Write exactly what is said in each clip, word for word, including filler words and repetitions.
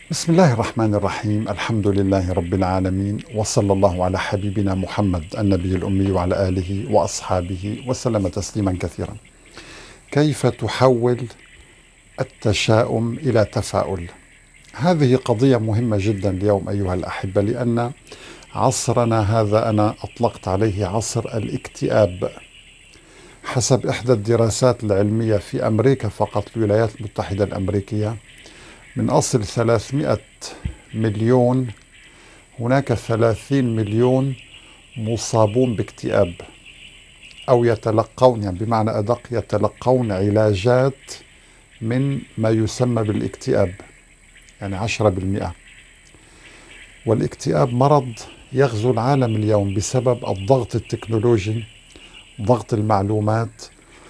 بسم الله الرحمن الرحيم. الحمد لله رب العالمين، وصلى الله على حبيبنا محمد النبي الأمي وعلى آله وأصحابه وسلم تسليما كثيرا. كيف تحول التشاؤم إلى تفاؤل؟ هذه قضية مهمة جدا اليوم أيها الأحبة، لأن عصرنا هذا أنا أطلقت عليه عصر الاكتئاب. حسب إحدى الدراسات العلمية في أمريكا فقط، الولايات المتحدة الأمريكية، من أصل ثلاثمئة مليون هناك ثلاثين مليون مصابون باكتئاب، أو يتلقون، يعني بمعنى أدق يتلقون علاجات من ما يسمى بالاكتئاب، يعني عشرة بالمئة. والاكتئاب مرض يغزو العالم اليوم بسبب الضغط التكنولوجي، ضغط المعلومات،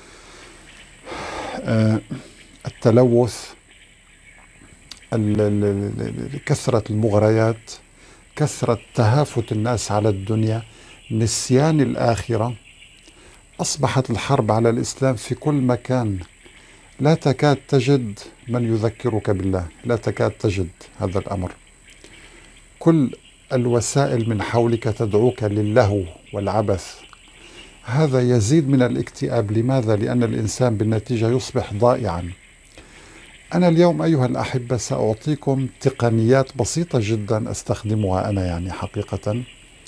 التلوث، كثرة المغريات، كثرة تهافت الناس على الدنيا، نسيان الآخرة. أصبحت الحرب على الإسلام في كل مكان، لا تكاد تجد من يذكرك بالله، لا تكاد تجد هذا الأمر. كل الوسائل من حولك تدعوك للهو والعبث. هذا يزيد من الاكتئاب. لماذا؟ لأن الإنسان بالنتيجة يصبح ضائعا. أنا اليوم أيها الأحبة سأعطيكم تقنيات بسيطة جدا أستخدمها أنا، يعني حقيقة،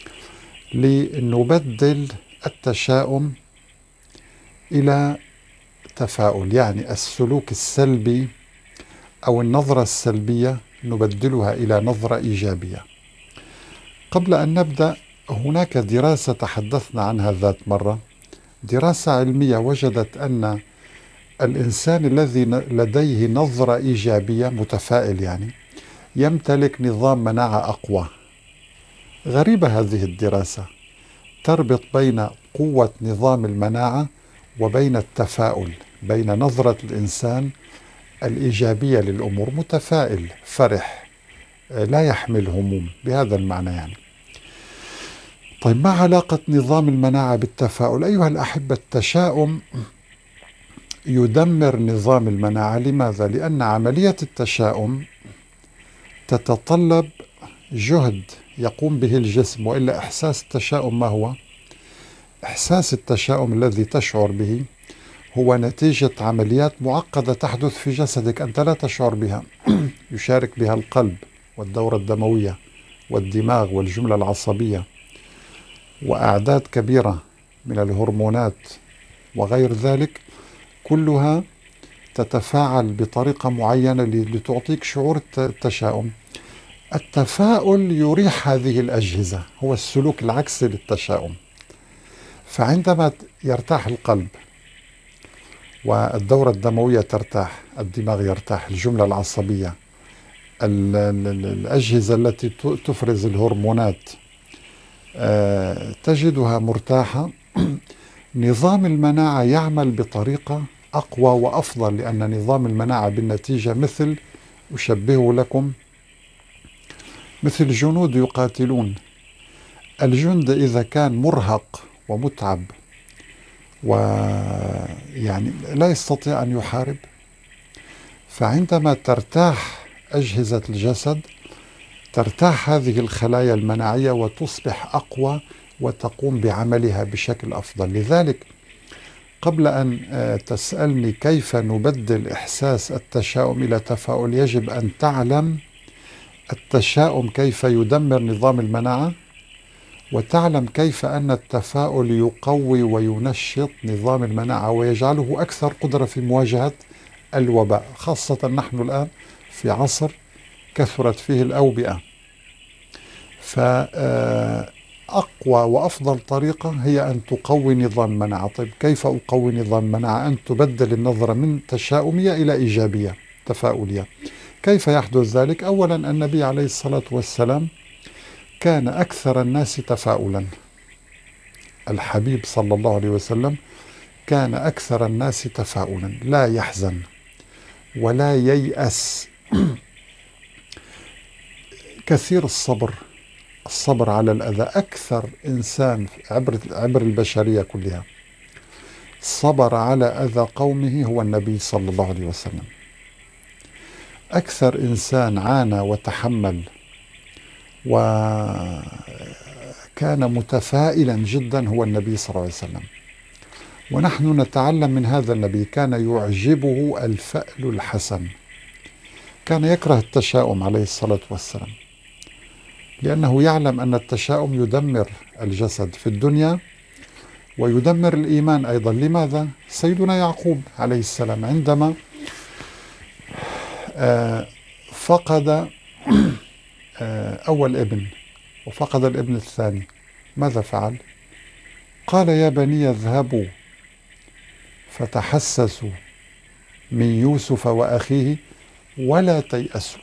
لنبدل التشاؤم إلى تفاؤل، يعني السلوك السلبي أو النظرة السلبية نبدلها إلى نظرة إيجابية. قبل أن نبدأ، هناك دراسة تحدثنا عنها ذات مرة، دراسة علمية وجدت أن الإنسان الذي لديه نظرة إيجابية، متفائل يعني، يمتلك نظام مناعة أقوى. غريبة هذه الدراسة، تربط بين قوة نظام المناعة وبين التفاؤل، بين نظرة الإنسان الإيجابية للأمور، متفائل فرح لا يحمل هموم، بهذا المعنى يعني. طيب، ما علاقة نظام المناعة بالتفاؤل؟ أيها الأحبة، التشاؤم يدمر نظام المناعة. لماذا؟ لأن عملية التشاؤم تتطلب جهد يقوم به الجسم، وإلا إحساس التشاؤم ما هو؟ إحساس التشاؤم الذي تشعر به هو نتيجة عمليات معقدة تحدث في جسدك أنت لا تشعر بها، يشارك بها القلب والدورة الدموية والدماغ والجملة العصبية، وأعداد كبيرة من الهرمونات وغير ذلك، كلها تتفاعل بطريقة معينة لتعطيك شعور التشاؤم. التفاؤل يريح هذه الأجهزة، هو السلوك العكسي للتشاؤم. فعندما يرتاح القلب والدورة الدموية ترتاح، الدماغ يرتاح، الجملة العصبية، الأجهزة التي تفرز الهرمونات تجدها مرتاحة، نظام المناعة يعمل بطريقة أقوى وأفضل، لأن نظام المناعة بالنتيجة مثل، أشبهه لكم مثل جنود يقاتلون. الجند إذا كان مرهق ومتعب ويعني لا يستطيع أن يحارب، فعندما ترتاح أجهزة الجسد ترتاح هذه الخلايا المناعية وتصبح أقوى وتقوم بعملها بشكل أفضل. لذلك قبل أن تسألني كيف نبدل إحساس التشاؤم إلى تفاؤل، يجب أن تعلم التشاؤم كيف يدمر نظام المناعة، وتعلم كيف أن التفاؤل يقوي وينشط نظام المناعة ويجعله أكثر قدرة في مواجهة الوباء، خاصة نحن الآن في عصر كثرت فيه الأوبئة. فأقوى وأفضل طريقة هي أن تقوي نظام المناعة. طيب، كيف أقوي نظام المناعة؟ أن تبدل النظرة من تشاؤمية إلى إيجابية تفاؤلية. كيف يحدث ذلك؟ أولا، النبي عليه الصلاة والسلام كان أكثر الناس تفاؤلا. الحبيب صلى الله عليه وسلم كان أكثر الناس تفاؤلا، لا يحزن ولا ييأس، كثير الصبر، الصبر على الأذى. أكثر إنسان عبر عبر البشرية كلها صبر على أذى قومه هو النبي صلى الله عليه وسلم. أكثر إنسان عانى وتحمل وكان متفائلا جدا هو النبي صلى الله عليه وسلم. ونحن نتعلم من هذا النبي، كان يعجبه الفأل الحسن، كان يكره التشاؤم عليه الصلاة والسلام، لأنه يعلم أن التشاؤم يدمر الجسد في الدنيا ويدمر الإيمان أيضا. لماذا؟ سيدنا يعقوب عليه السلام عندما فقد أول ابن وفقد الابن الثاني ماذا فعل؟ قال يا بني اذهبوا فتحسسوا من يوسف وأخيه ولا تيأسوا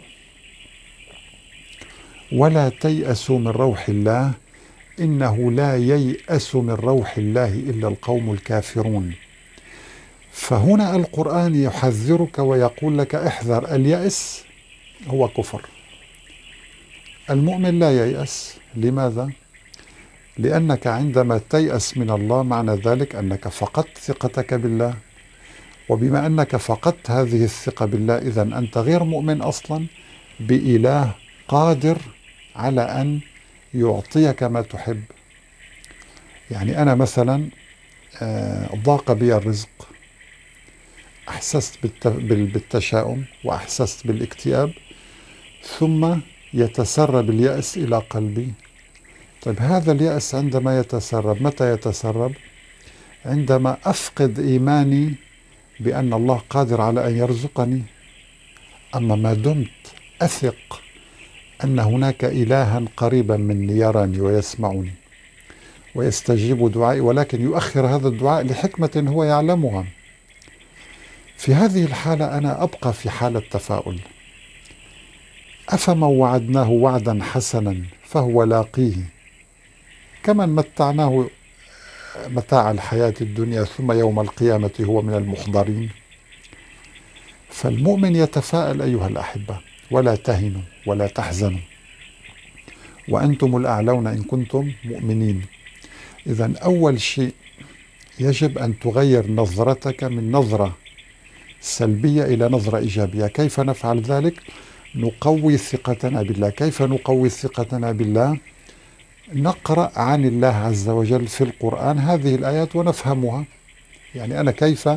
ولا تيأسوا من روح الله إنه لا ييأس من روح الله إلا القوم الكافرون. فهنا القرآن يحذرك ويقول لك احذر، اليأس هو كفر. المؤمن لا ييأس. لماذا؟ لأنك عندما تيأس من الله معنى ذلك أنك فقدت ثقتك بالله، وبما أنك فقدت هذه الثقة بالله إذن أنت غير مؤمن أصلا بإله قادر على أن يعطيك ما تحب. يعني أنا مثلا ضاق بي الرزق، أحسست بالتشاؤم وأحسست بالاكتئاب، ثم يتسرب اليأس إلى قلبي. طيب هذا اليأس عندما يتسرب، متى يتسرب؟ عندما أفقد إيماني بأن الله قادر على أن يرزقني. أما ما دمت أثق أن هناك إلها قريبا مني يراني ويسمعني ويستجيب دعائي، ولكن يؤخر هذا الدعاء لحكمة هو يعلمها، في هذه الحالة أنا أبقى في حالة تفاؤل. أفمن وعدناه وعدا حسنا فهو لاقيه كمن متعناه متاع الحياة الدنيا ثم يوم القيامة هو من المحضرين. فالمؤمن يتفاءل أيها الأحبة، ولا تهنوا ولا تحزنوا وأنتم الأعلون إن كنتم مؤمنين. إذن أول شيء يجب أن تغير نظرتك من نظرة سلبية إلى نظرة إيجابية. كيف نفعل ذلك؟ نقوي ثقتنا بالله. كيف نقوي ثقتنا بالله؟ نقرأ عن الله عز وجل في القرآن هذه الآيات ونفهمها. يعني أنا كيف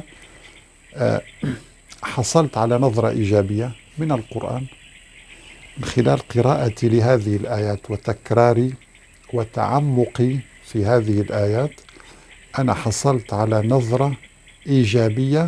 حصلت على نظرة إيجابية من القرآن؟ من خلال قراءتي لهذه الآيات وتكراري وتعمقي في هذه الآيات أنا حصلت على نظرة إيجابية،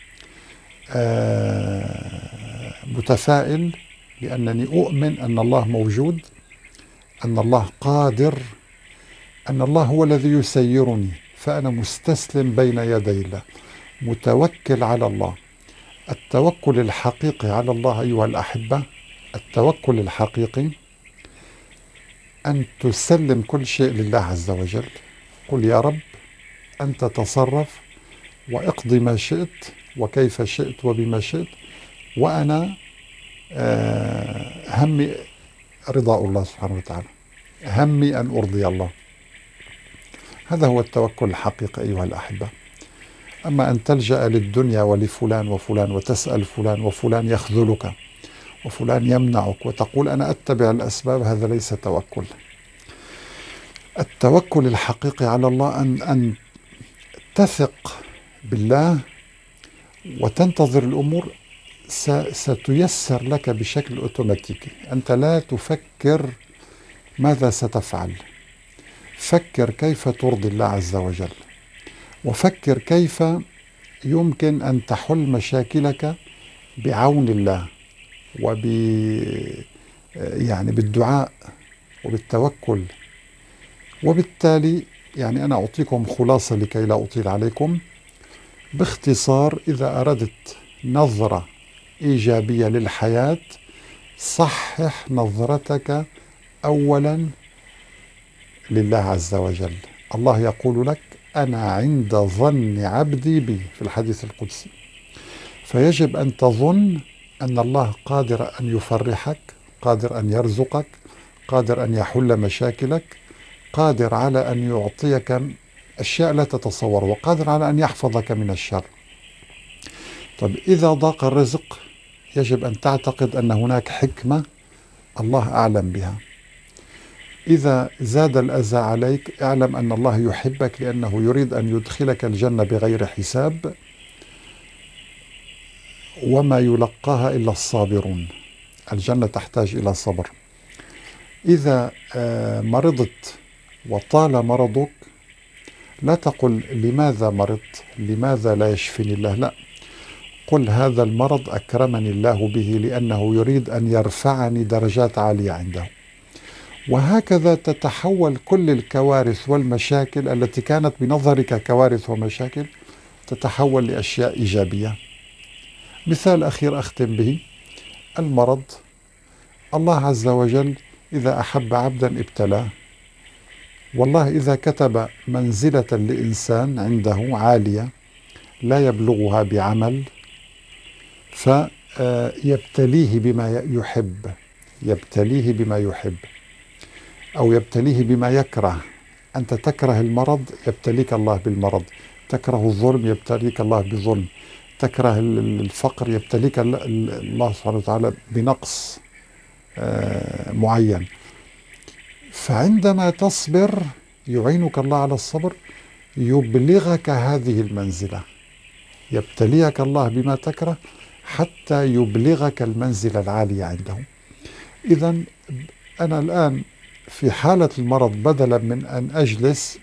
متفائل لأنني أؤمن أن الله موجود، أن الله قادر، أن الله هو الذي يسيرني، فأنا مستسلم بين يدي الله، متوكل على الله. التوكل الحقيقي على الله أيها الأحبة، التوكل الحقيقي أن تسلم كل شيء لله عز وجل. قل يا رب أنت تصرف واقضي ما شئت وكيف شئت وبما شئت، وأنا همي رضاء الله سبحانه وتعالى، همي أن أرضي الله. هذا هو التوكل الحقيقي أيها الأحبة. أما أن تلجأ للدنيا ولفلان وفلان وتسأل فلان وفلان يخذلك وفلان يمنعك وتقول أنا أتبع الأسباب، هذا ليس توكل. التوكل الحقيقي على الله أن أن تثق بالله وتنتظر الأمور ستيسر لك بشكل أوتوماتيكي. أنت لا تفكر ماذا ستفعل، فكر كيف ترضي الله عز وجل، وفكر كيف يمكن أن تحل مشاكلك بعون الله وب يعني بالدعاء وبالتوكل. وبالتالي يعني أنا أعطيكم خلاصة لكي لا أطيل عليكم. باختصار، إذا أردت نظرة إيجابية للحياة صحح نظرتك أولا لله عز وجل. الله يقول لك أنا عند ظن عبدي بي في الحديث القدسي، فيجب أن تظن أن الله قادر أن يفرحك، قادر أن يرزقك، قادر أن يحل مشاكلك، قادر على أن يعطيك أشياء لا تتصور، وقادر على أن يحفظك من الشر. طب إذا ضاق الرزق يجب أن تعتقد أن هناك حكمة الله أعلم بها. إذا زاد الأذى عليك اعلم أن الله يحبك لأنه يريد أن يدخلك الجنة بغير حساب، وما يلقاها إلا الصابرون. الجنة تحتاج إلى صبر. إذا مرضت وطال مرضك لا تقل لماذا مرضت، لماذا لا يشفيني الله، لا، قل هذا المرض أكرمني الله به لأنه يريد أن يرفعني درجات عالية عنده. وهكذا تتحول كل الكوارث والمشاكل التي كانت بنظرك كوارث ومشاكل تتحول لأشياء إيجابية. مثال أخير أختم به، المرض. الله عز وجل إذا أحب عبدا ابتلاه. والله إذا كتب منزلة لإنسان عنده عالية لا يبلغها بعمل فيبتليه بما يحب، يبتليه بما يحب أو يبتليه بما يكره. أنت تكره المرض يبتليك الله بالمرض، تكره الظلم يبتليك الله بظلم، تكره الفقر يبتليك الله سبحانه وتعالى بنقص معين. فعندما تصبر يعينك الله على الصبر، يبلغك هذه المنزلة، يبتليك الله بما تكره حتى يبلغك المنزلة العالية عنده. إذا أنا الآن في حالة المرض بدلا من أن أجلس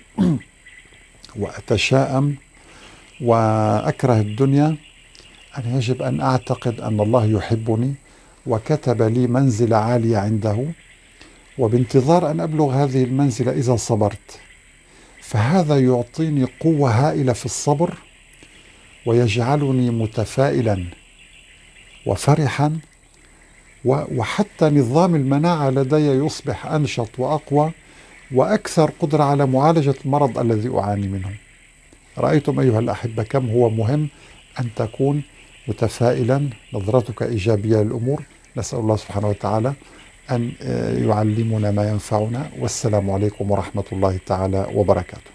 وأتشائم وأكره الدنيا، أنا يجب أن أعتقد أن الله يحبني وكتب لي منزلة عالية عنده، وبانتظار أن أبلغ هذه المنزلة إذا صبرت. فهذا يعطيني قوة هائلة في الصبر ويجعلني متفائلا وفرحا، وحتى نظام المناعة لدي يصبح أنشط وأقوى وأكثر قدرة على معالجة المرض الذي أعاني منه. رأيتم أيها الأحبة كم هو مهم أن تكون متفائلا، نظرتك إيجابية للأمور. نسأل الله سبحانه وتعالى أن يعلمنا ما ينفعنا، والسلام عليكم ورحمة الله تعالى وبركاته.